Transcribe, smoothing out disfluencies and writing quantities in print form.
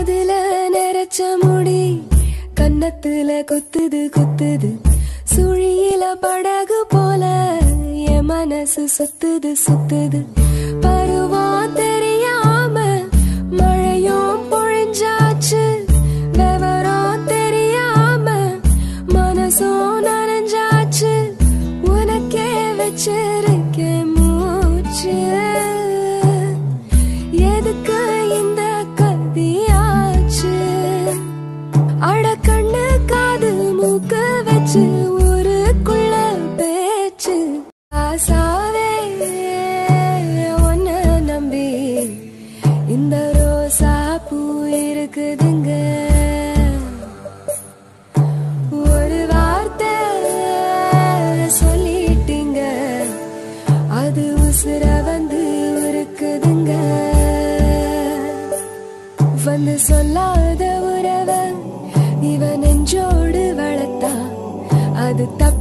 காதுல நெரச்ச முடி கன்னத்துல குத்துது குத்துது சுழியில படகு போல என் மனசு சுத்துது சுத்துது பருவம் தெரியாம மழையும் பொழிஞ்சாச்சு விவரம் தெரியாம மனசும் நனைஞ்சாச்சு உனக்கே வச்சிருக்கேன் மூச்சு எதுக்கு இந்த கதியாச்சு அட கண்ணு காது மூக்கு வச்சு ஊருக்குள்ள பேச்சு ஆசாவே ஒன்ன நம்பி இந்த ரோசா பூ இருக்குதுங்க ஒரு வார்த்தை சொல்லிட்டீங்க அது உசுர வந்து இருக்குதுங்க வந்து சொல்லாத உறவ இவன் நெஞ்சோடு வளர்த்தா அது தப்பு